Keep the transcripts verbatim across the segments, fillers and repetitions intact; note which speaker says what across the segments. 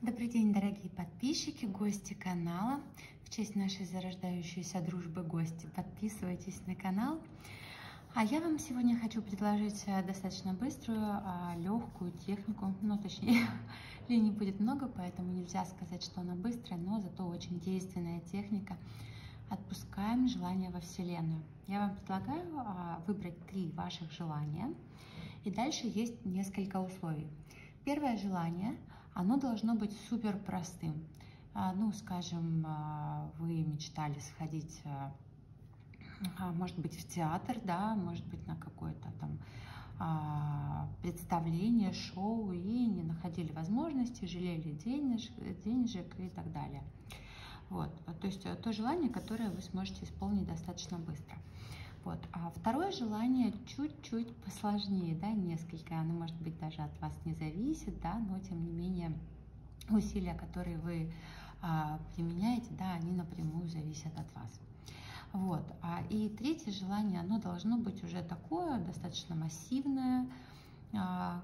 Speaker 1: Добрый день, дорогие подписчики, гости канала. В честь нашей зарождающейся дружбы гости, подписывайтесь на канал. А я вам сегодня хочу предложить достаточно быструю, легкую технику. Ну, точнее, линий будет много, поэтому нельзя сказать, что она быстрая, но зато очень действенная техника. Отпускаем желание во Вселенную. Я вам предлагаю выбрать три ваших желания. И дальше есть несколько условий. Первое желание, оно должно быть супер простым. Ну, скажем, вы мечтали сходить, может быть, в театр, да, может быть, на какое-то там представление, шоу, и не находили возможности, жалели денег, денежек и так далее. Вот, то есть то желание, которое вы сможете исполнить достаточно быстро. Вот. А второе желание чуть-чуть посложнее, да, несколько, оно может быть даже от вас не зависит, да, но тем не менее усилия, которые вы а, применяете, да, они напрямую зависят от вас. Вот. А, и третье желание, оно должно быть уже такое, достаточно массивное, а,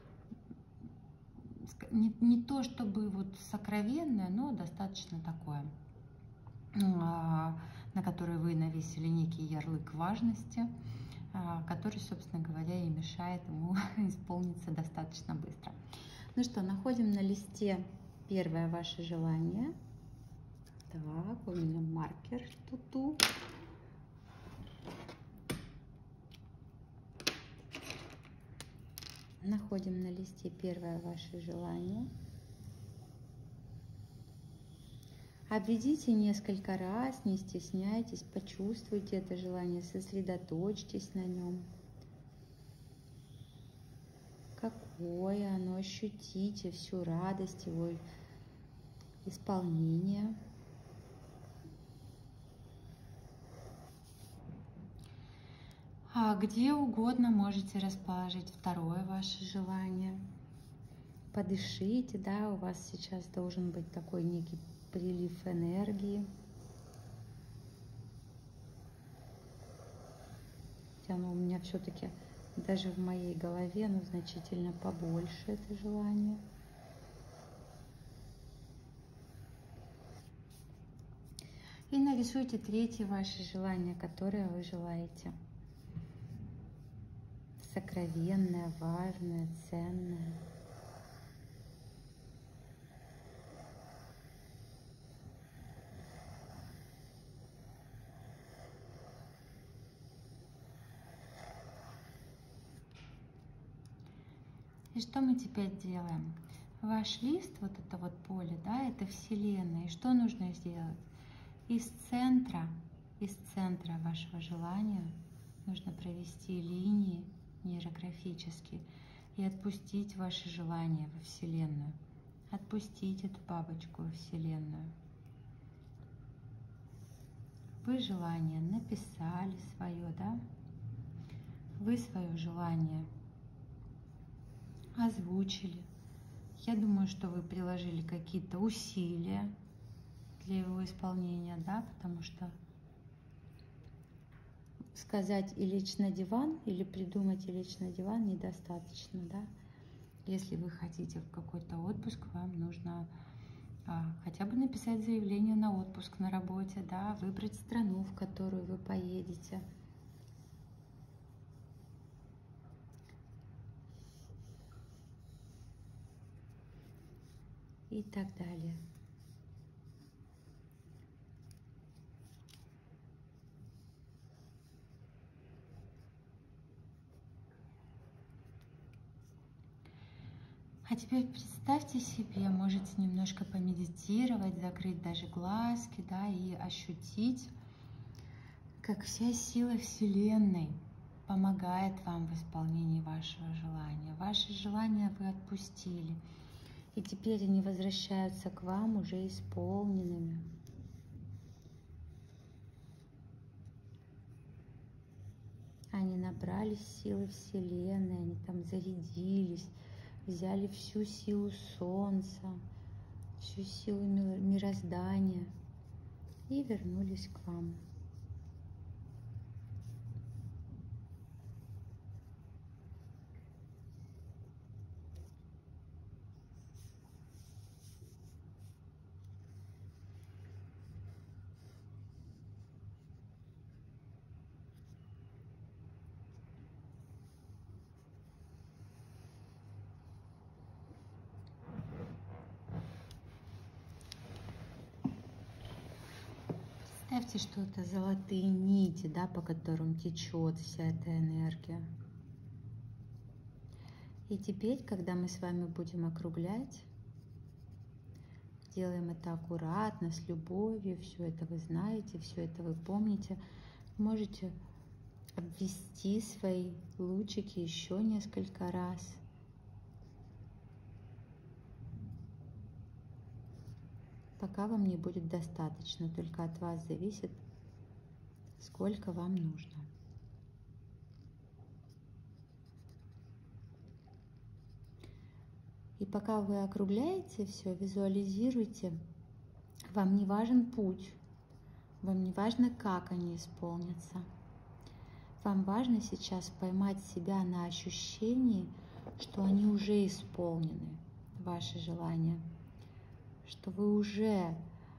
Speaker 1: не, не то чтобы вот сокровенное, но достаточно такое, а, на который вы навесили некий ярлык важности, который, собственно говоря, и мешает ему исполниться достаточно быстро. Ну что, находим на листе первое ваше желание. Так, у меня маркер туту. Находим на листе первое ваше желание. Обведите несколько раз, не стесняйтесь, почувствуйте это желание, сосредоточьтесь на нем. Какое оно, ощутите всю радость его исполнения. А где угодно можете расположить второе ваше желание. Подышите, да, у вас сейчас должен быть такой некий прилив энергии. Оно у меня все-таки даже в моей голове, ну, значительно побольше это желание. И нарисуйте третье ваше желание, которое вы желаете. Сокровенное, важное, ценное. И что мы теперь делаем? Ваш лист, вот это вот поле, да, это Вселенная. И что нужно сделать? Из центра, из центра вашего желания нужно провести линии нейрографические и отпустить ваше желание во Вселенную. Отпустить эту бабочку во Вселенную. Вы желание написали свое, да? Вы свое желание озвучили. Я думаю, что вы приложили какие-то усилия для его исполнения, да, потому что сказать «и лечь на диван» или придумать «и лечь на диван» недостаточно, да. Если вы хотите в какой-то отпуск, вам нужно а, хотя бы написать заявление на отпуск на работе, да, выбрать страну, в которую вы поедете. И так далее. А теперь представьте себе, можете немножко помедитировать, закрыть даже глазки, да, и ощутить, как вся сила Вселенной помогает вам в исполнении вашего желания. Ваши желания вы отпустили, и теперь они возвращаются к вам уже исполненными. Они набрались силы Вселенной, они там зарядились, взяли всю силу Солнца, всю силу мироздания и вернулись к вам. Представьте, что это золотые нити, да, по которым течет вся эта энергия. И теперь, когда мы с вами будем округлять, делаем это аккуратно, с любовью, все это вы знаете, все это вы помните. Можете обвести свои лучики еще несколько раз. Пока вам не будет достаточно, только от вас зависит, сколько вам нужно. И пока вы округляете все, визуализируйте, вам не важен путь, вам не важно, как они исполнятся. Вам важно сейчас поймать себя на ощущении, что они уже исполнены, ваши желания, что вы уже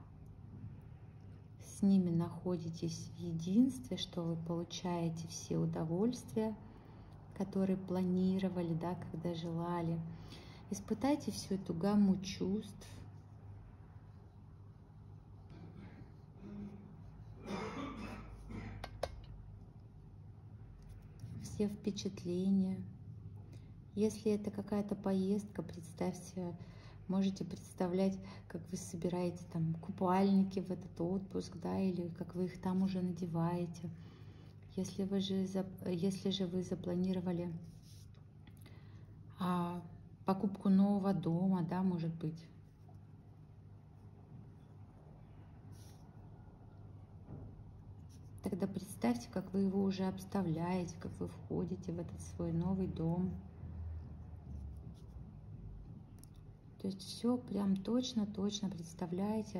Speaker 1: с ними находитесь в единстве, что вы получаете все удовольствия, которые планировали, да, когда желали. Испытайте всю эту гамму чувств. Все впечатления. Если это какая-то поездка, представьте, можете представлять, как вы собираете там купальники в этот отпуск, да, или как вы их там уже надеваете. Если вы же, если же вы запланировали а, покупку нового дома, да, может быть. Тогда представьте, как вы его уже обставляете, как вы входите в этот свой новый дом. То есть все прям точно-точно представляете.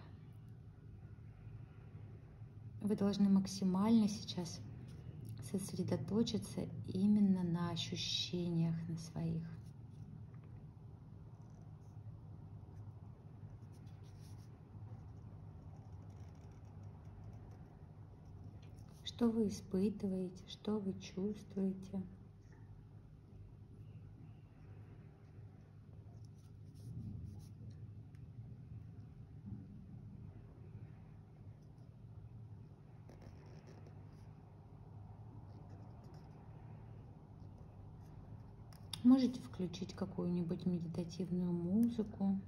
Speaker 1: Вы должны максимально сейчас сосредоточиться именно на ощущениях, на своих. Что вы испытываете, что вы чувствуете. Можете включить какую-нибудь медитативную музыку.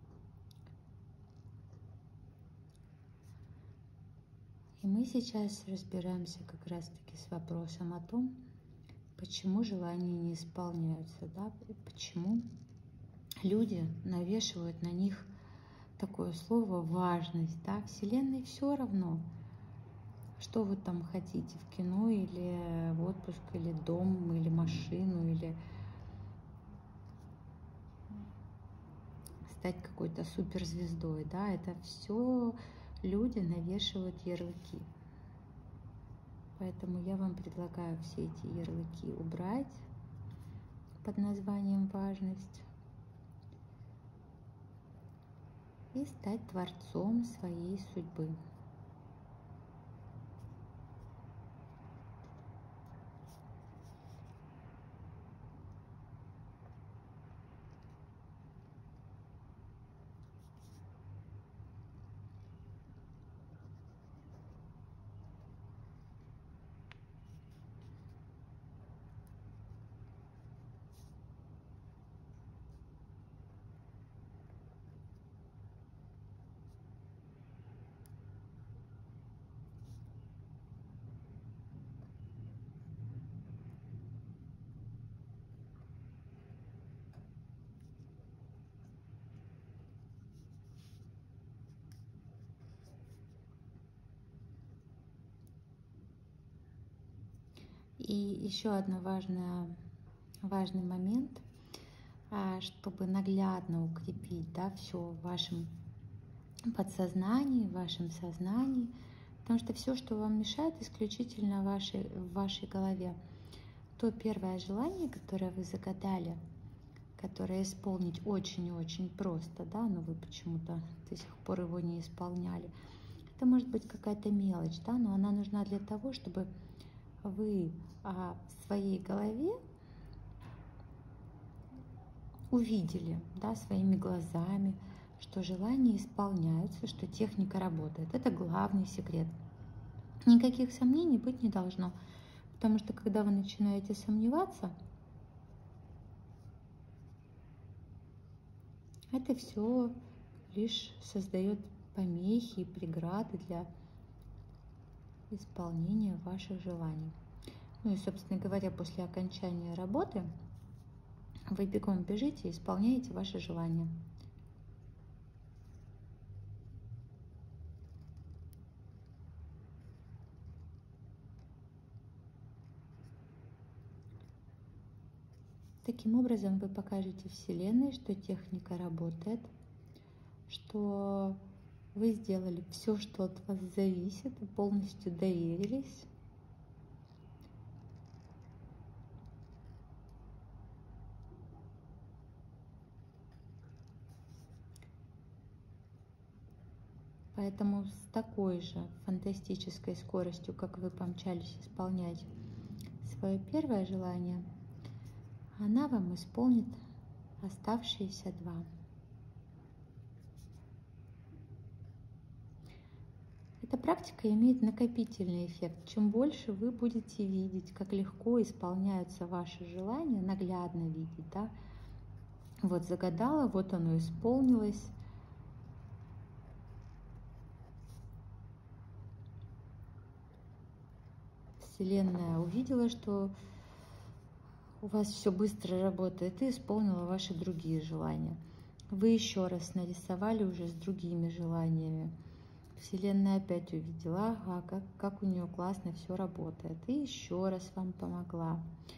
Speaker 1: И мы сейчас разбираемся как раз-таки с вопросом о том, почему желания не исполняются, да, почему люди навешивают на них такое слово важность, да, Вселенной все равно, что вы там хотите, в кино или в отпуск, или дом, или машину, или стать какой-то суперзвездой, да, это все люди навешивают ярлыки. Поэтому я вам предлагаю все эти ярлыки убрать под названием важность и стать творцом своей судьбы. И еще один важный, важный момент, чтобы наглядно укрепить, да, все в вашем подсознании, в вашем сознании, потому что все, что вам мешает, исключительно в вашей, в вашей голове. То первое желание, которое вы загадали, которое исполнить очень и очень просто, да, но вы почему-то до сих пор его не исполняли. Это может быть какая-то мелочь, да, но она нужна для того, чтобы вы а, в своей голове увидели, да, своими глазами, что желания исполняются, что техника работает. Это главный секрет. Никаких сомнений быть не должно, потому что когда вы начинаете сомневаться, это все лишь создает помехи и преграды для исполнения ваших желаний. Ну и, собственно говоря, после окончания работы вы бегом бежите и исполняете ваши желания. Таким образом, вы покажете Вселенной, что техника работает, что вы сделали все, что от вас зависит, и полностью доверились. Поэтому с такой же фантастической скоростью, как вы помчались исполнять свое первое желание, она вам исполнит оставшиеся два. Эта практика имеет накопительный эффект. Чем больше вы будете видеть, как легко исполняются ваши желания, наглядно видеть, да, вот загадала, вот оно исполнилось. Вселенная увидела, что у вас все быстро работает, и исполнила ваши другие желания. Вы еще раз нарисовали уже с другими желаниями. Вселенная опять увидела, ага, как, как у нее классно все работает. И еще раз вам помогла.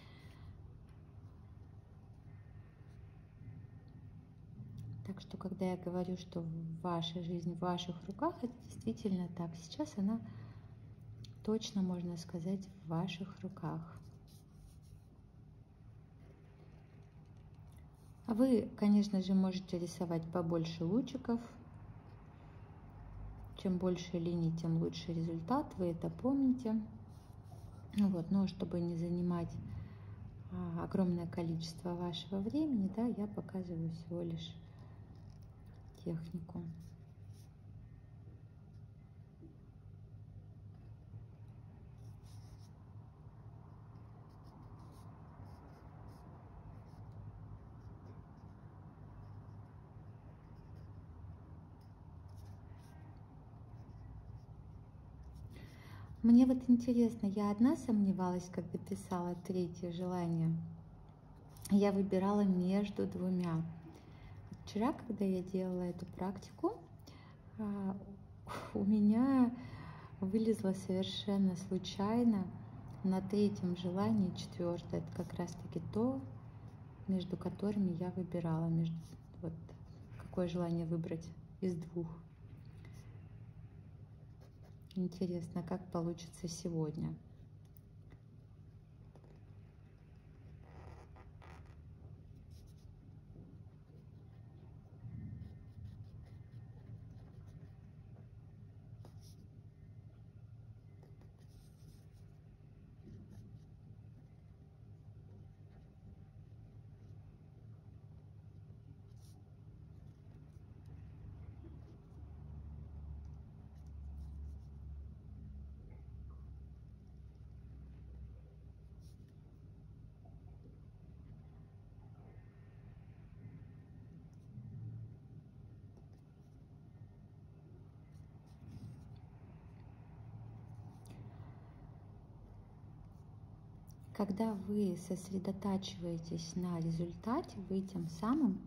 Speaker 1: Так что, когда я говорю, что ваша жизнь в ваших руках, это действительно так. Сейчас она точно, можно сказать, в ваших руках. А вы, конечно же, можете рисовать побольше лучиков. Чем больше линий, тем лучше результат. Вы это помните. Вот, но чтобы не занимать а, огромное количество вашего времени, да, я показываю всего лишь технику. Мне вот интересно, я одна сомневалась, когда писала третье желание. Я выбирала между двумя. Вчера, когда я делала эту практику, у меня вылезло совершенно случайно на третьем желании четвертое. Это как раз таки то, между которыми я выбирала, между, вот, какое желание выбрать из двух. Интересно, как получится сегодня. Когда вы сосредотачиваетесь на результате, вы тем самым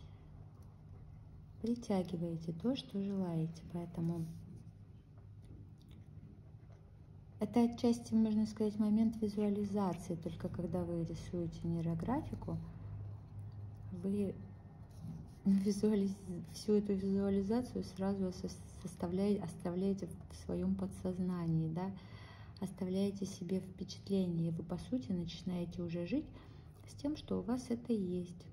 Speaker 1: притягиваете то, что желаете. Поэтому это отчасти, можно сказать, момент визуализации. Только когда вы рисуете нейрографику, вы визуализ... всю эту визуализацию сразу составляете, оставляете в своем подсознании, да? Оставляете себе впечатление, и вы, по сути, начинаете уже жить с тем, что у вас это есть.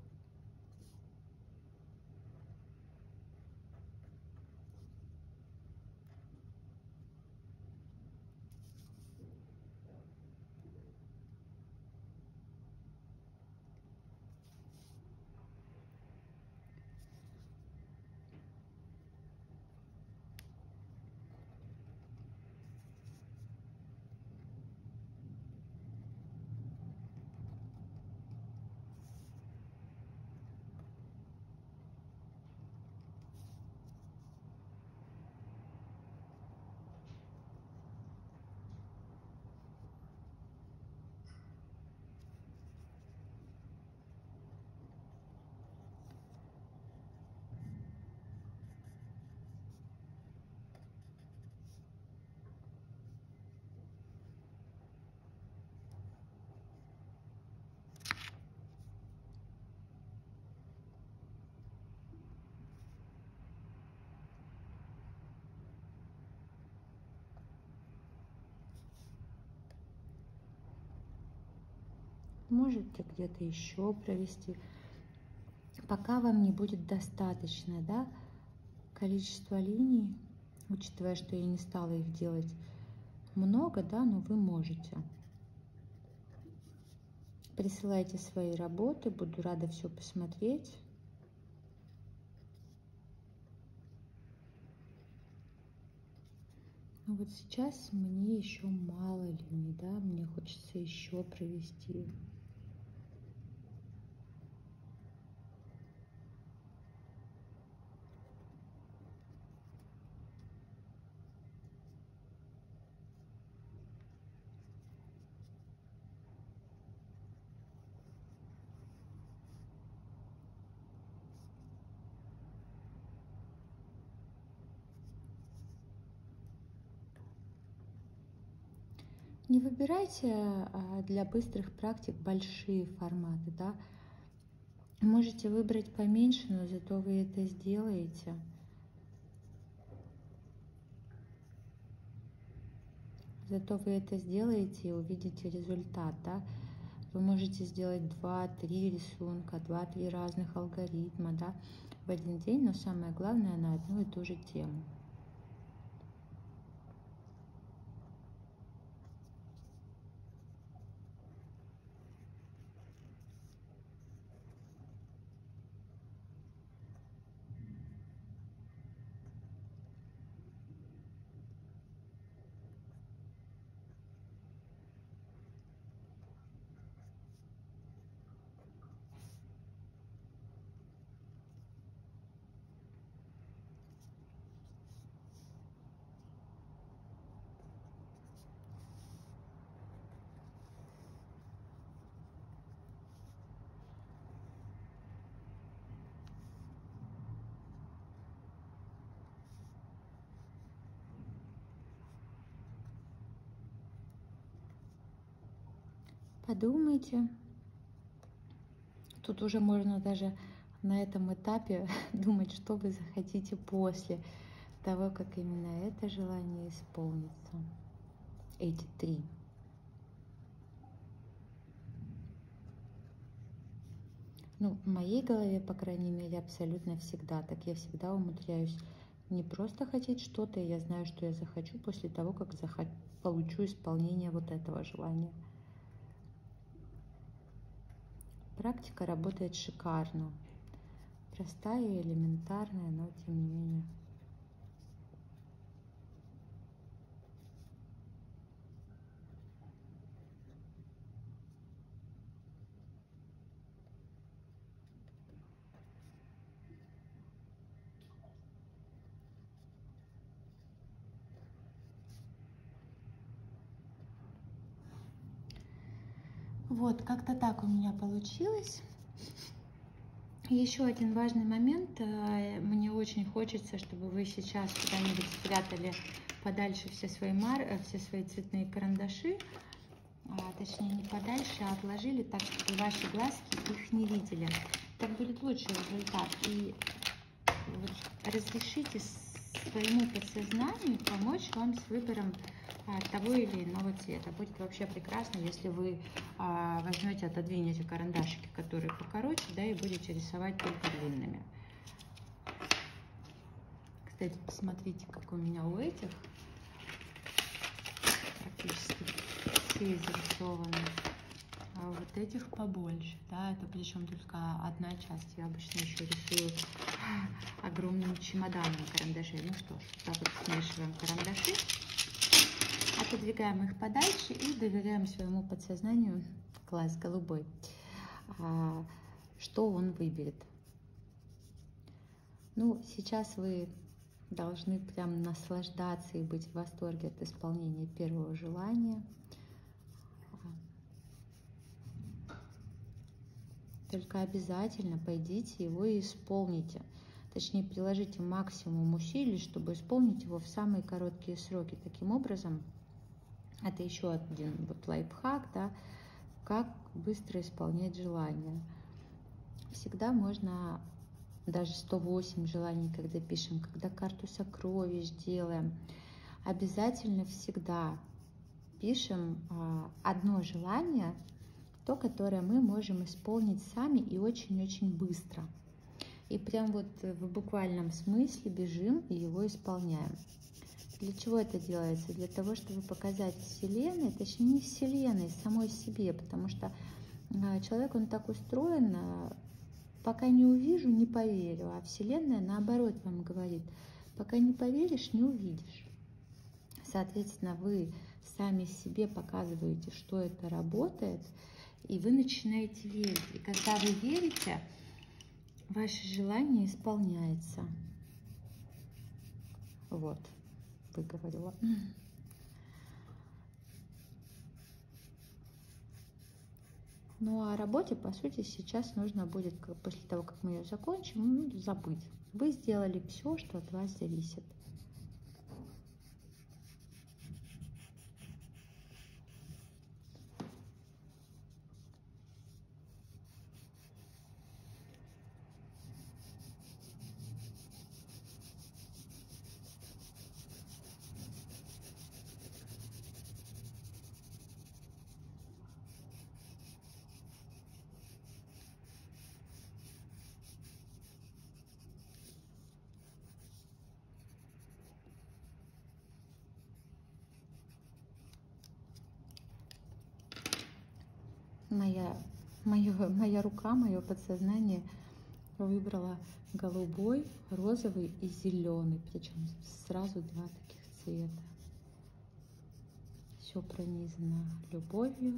Speaker 1: можете где-то еще провести, пока вам не будет достаточно, да, количество линий, учитывая, что я не стала их делать много, да, но вы можете. Присылайте свои работы, буду рада все посмотреть. Ну вот сейчас мне еще мало линий, да, мне хочется еще провести. Не выбирайте для быстрых практик большие форматы, да. Можете выбрать поменьше, но зато вы это сделаете. Зато вы это сделаете и увидите результат, да. Вы можете сделать два-три рисунка, два-три разных алгоритма, да, в один день, но самое главное на одну и ту же тему. Подумайте. Тут уже можно даже на этом этапе думать, что вы захотите после того, как именно это желание исполнится. Эти три. Ну, в моей голове, по крайней мере, абсолютно всегда так. Я всегда умудряюсь не просто хотеть что-то, я знаю, что я захочу после того, как захочу, получу исполнение вот этого желания. Практика работает шикарно. Простая и элементарная, но тем не менее. Вот, как-то так у меня получилось. Еще один важный момент. Мне очень хочется, чтобы вы сейчас куда-нибудь спрятали подальше все свои, мар... все свои цветные карандаши. А, точнее, не подальше, а отложили так, чтобы ваши глазки их не видели. Так будет лучший результат. И вот разрешите своему подсознанию помочь вам с выбором а, того или иного цвета. Будет вообще прекрасно, если вы а, возьмете, отодвинете карандашики, которые покороче, да, и будете рисовать только длинными. Кстати, посмотрите, как у меня у этих практически все зарисованы. А вот этих побольше, да, это причем только одна часть. Я обычно еще рисую огромным чемоданом карандашей. Ну что ж, так вот смешиваем карандаши, отодвигаем их подальше и доверяем своему подсознанию, класс голубой, что он выберет. Ну, сейчас вы должны прям наслаждаться и быть в восторге от исполнения первого желания. Только обязательно пойдите его и исполните. Точнее, приложите максимум усилий, чтобы исполнить его в самые короткие сроки. Таким образом, это еще один вот лайфхак, да, как быстро исполнять желания. Всегда можно, даже сто восемь желаний, когда пишем, когда карту сокровищ делаем, обязательно всегда пишем одно желание то, которое мы можем исполнить сами и очень-очень быстро. И прям вот в буквальном смысле бежим и его исполняем. Для чего это делается? Для того, чтобы показать Вселенной, точнее не Вселенной, самой себе, потому что человек, он так устроен, пока не увижу, не поверю, а Вселенная наоборот вам говорит, пока не поверишь, не увидишь. Соответственно, вы сами себе показываете, что это работает, и вы начинаете верить. И когда вы верите, ваше желание исполняется. Вот, выговорила. Ну а о работе, по сути, сейчас нужно будет, после того, как мы ее закончим, ну, забыть. Вы сделали все, что от вас зависит. Моя, моя, моя рука, мое подсознание выбрала голубой, розовый и зеленый, причем сразу два таких цвета. Все пронизано любовью.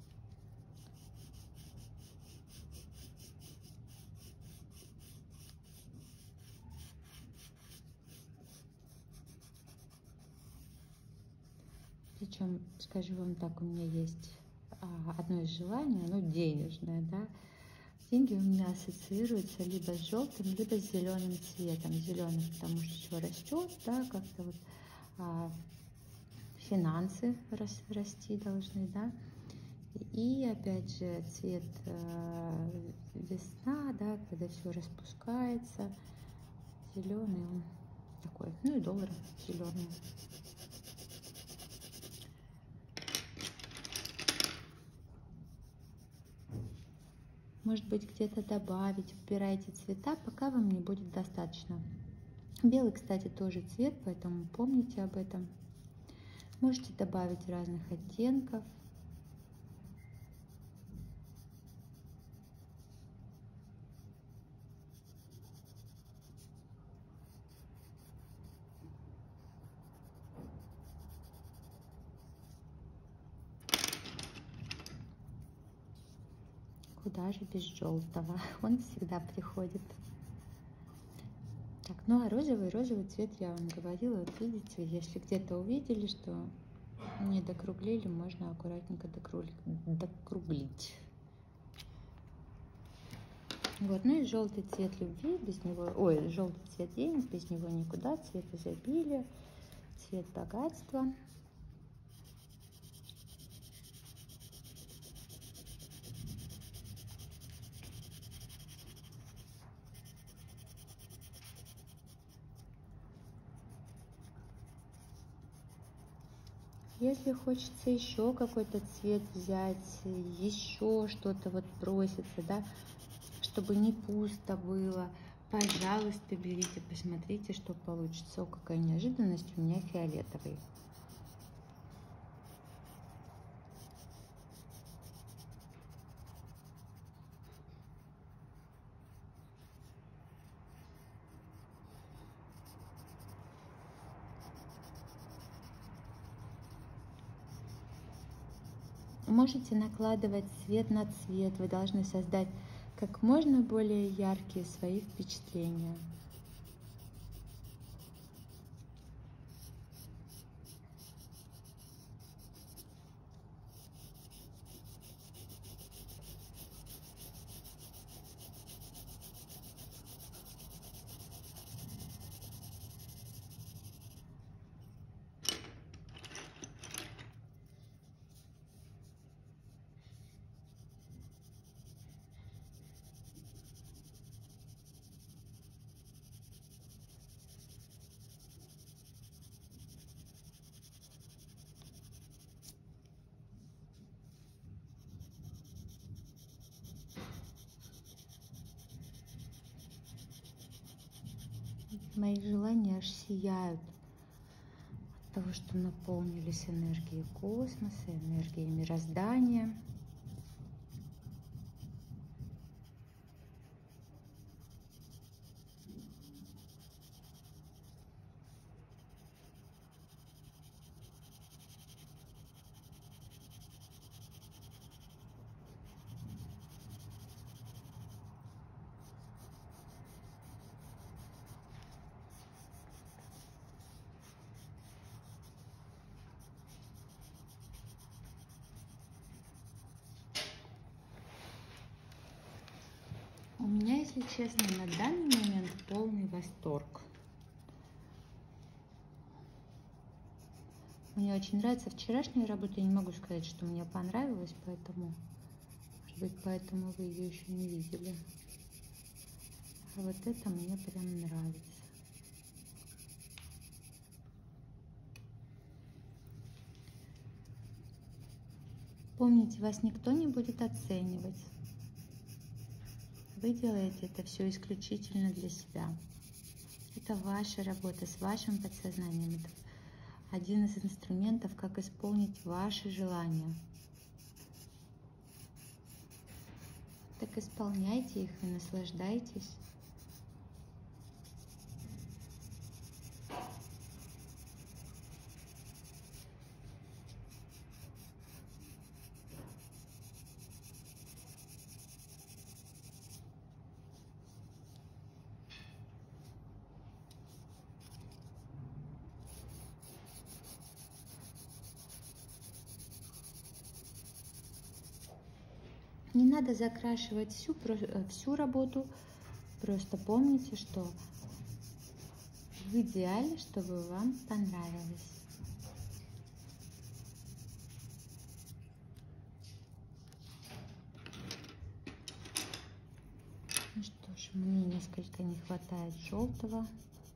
Speaker 1: Причем, скажу вам так, у меня есть одно из желаний, оно денежное, да. Деньги у меня ассоциируются либо с желтым, либо с зеленым цветом. Зеленый, потому что все растет, да, как-то вот а, финансы рас, расти должны, да. И опять же цвет а, весна, да, когда все распускается. Зеленый он такой, ну и доллар зеленый. Может быть, где-то добавить, выбирайте цвета, пока вам не будет достаточно. Белый, кстати, тоже цвет, поэтому помните об этом. Можете добавить разных оттенков. Куда же без желтого? Он всегда приходит. Так, ну а розовый, розовый цвет я вам говорила. Вот видите, если где-то увидели, что не докруглили, можно аккуратненько докруглить. Вот, ну и желтый цвет любви, без него, ой, желтый цвет денег, без него никуда, цвет изобилия, цвет богатства. Если хочется еще какой-то цвет взять, еще что-то вот броситься, да, чтобы не пусто было, пожалуйста, берите, посмотрите, что получится. О, какая неожиданность, у меня фиолетовый. Можете накладывать цвет на цвет, вы должны создать как можно более яркие свои впечатления. Мои желания аж сияют от того, что наполнились энергией космоса, энергией мироздания. У меня, если честно, на данный момент полный восторг. Мне очень нравится вчерашняя работа. Я не могу сказать, что мне понравилось, поэтому, может быть, поэтому вы ее еще не видели. А вот это мне прям нравится. Помните, вас никто не будет оценивать. Вы делаете это все исключительно для себя. Это ваша работа с вашим подсознанием. Это один из инструментов, как исполнить ваши желания. Так исполняйте их и наслаждайтесь. Не надо закрашивать всю, всю работу, просто помните, что в идеале, чтобы вам понравилось. Ну что ж, мне несколько не хватает желтого.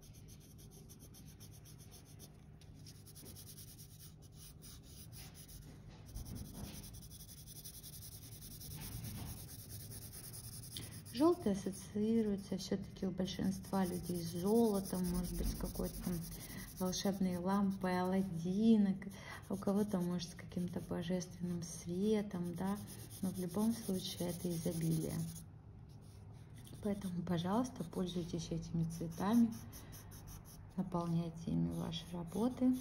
Speaker 1: Желтый ассоциируется все-таки у большинства людей с золотом, может быть, с какой-то там волшебной лампой Аладдина, у кого-то, может, с каким-то божественным светом, да, но в любом случае это изобилие. Поэтому, пожалуйста, пользуйтесь этими цветами, наполняйте ими ваши работы.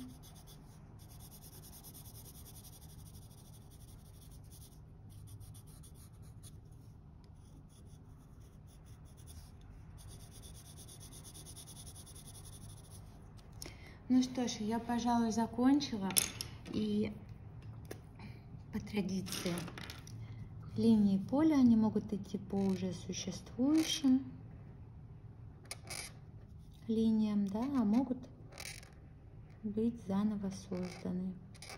Speaker 1: Ну что ж, я, пожалуй, закончила. И по традиции линии поля, они могут идти по уже существующим линиям, да, а могут быть заново созданы.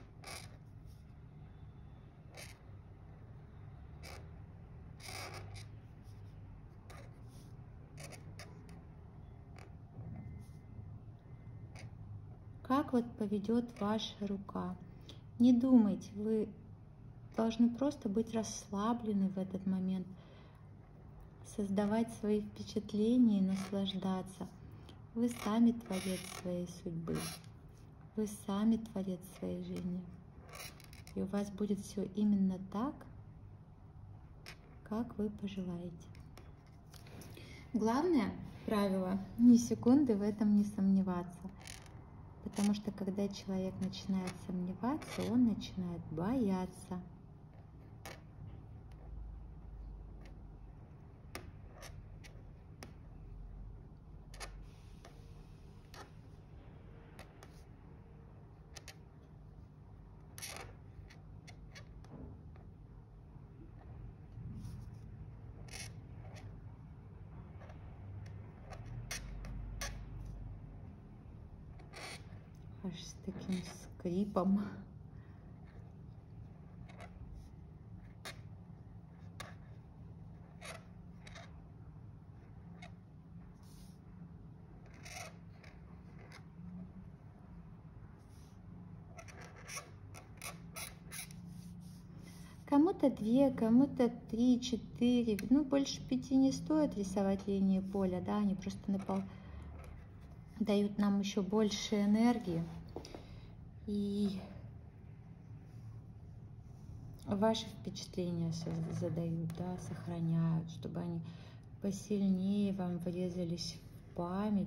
Speaker 1: Как вот поведет ваша рука. Не думайте, вы должны просто быть расслаблены в этот момент, создавать свои впечатления и наслаждаться. Вы сами творец своей судьбы, вы сами творец своей жизни. И у вас будет все именно так, как вы пожелаете. Главное правило, ни секунды в этом не сомневаться. Потому что когда человек начинает сомневаться, он начинает бояться. Аж с таким скрипом. Кому-то две, кому-то три, четыре. Ну, больше пяти не стоит рисовать линии поля, да, они просто напол... дают нам еще больше энергии и ваши впечатления задают, да, сохраняют, чтобы они посильнее вам врезались в память,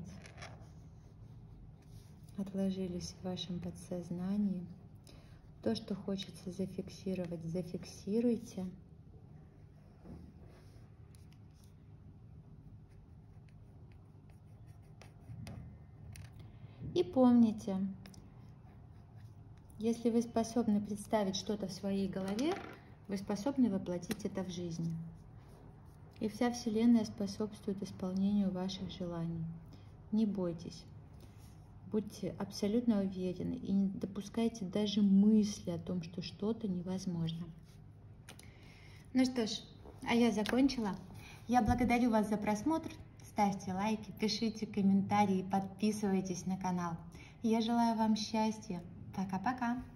Speaker 1: отложились в вашем подсознании. То, что хочется зафиксировать, зафиксируйте. И помните, если вы способны представить что-то в своей голове, вы способны воплотить это в жизнь. И вся Вселенная способствует исполнению ваших желаний. Не бойтесь. Будьте абсолютно уверены и не допускайте даже мысли о том, что что-то невозможно. Ну что ж, а я закончила. Я благодарю вас за просмотр. Ставьте лайки, пишите комментарии, подписывайтесь на канал. Я желаю вам счастья. Пока-пока.